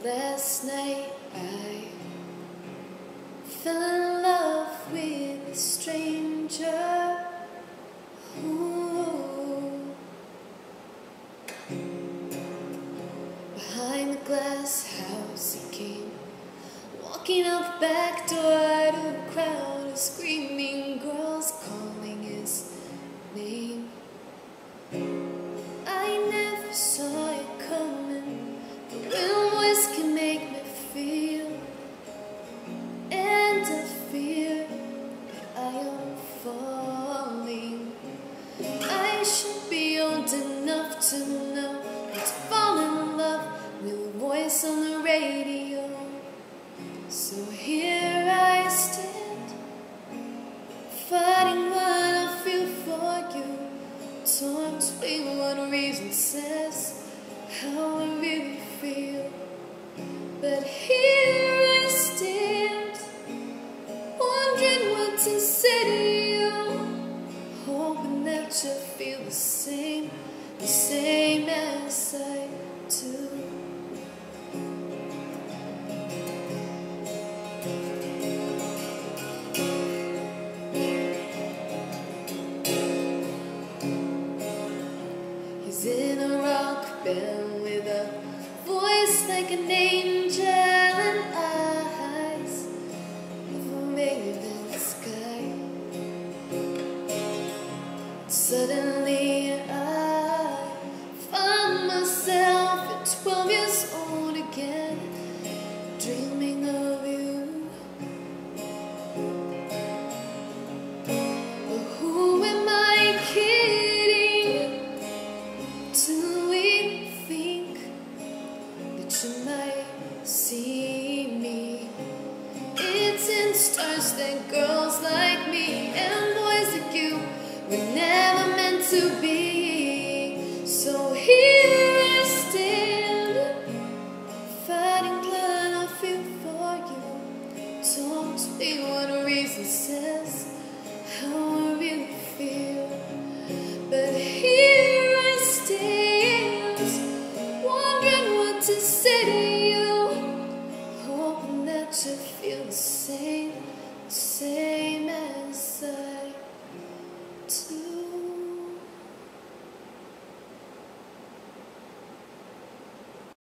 Last night I fell in love with a stranger. Ooh. Behind the glass house he came, walking out the back door to a crowd of screaming girls calling his name. I never saw it coming, the little voice can make me feel, and I fear that I am falling. I should be old enough to know how to fall in love with a voice on the radio. So here I stand, fighting what I feel for you, torn between what reason says how I really feel. But here I stand, wondering what to say to you, hoping that you feel the same as I do. He's in a rock band with a voice like an angel and eyes of a maven sky. Suddenly I found myself at 12 years old again, dreaming of you. But who am I kidding? Do we think that you might see me? It's in stars that girls like me and boys like you were never meant to be. So here I stand, fighting blood I feel for you, torn between what reason says how I really feel. But here